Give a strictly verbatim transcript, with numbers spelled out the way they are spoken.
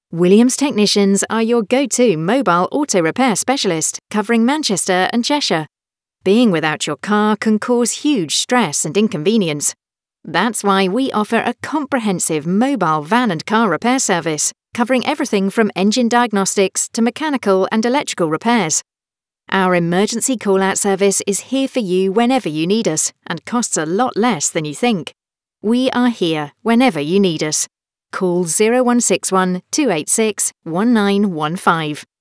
Williams Technicians are your go-to mobile auto repair specialist covering Manchester and Cheshire. Being without your car can cause huge stress and inconvenience. That's why we offer a comprehensive mobile van and car repair service, covering everything from engine diagnostics to mechanical and electrical repairs. Our emergency call-out service is here for you whenever you need us and costs a lot less than you think. We are here whenever you need us. Call zero one six one, two eight six, one nine one five.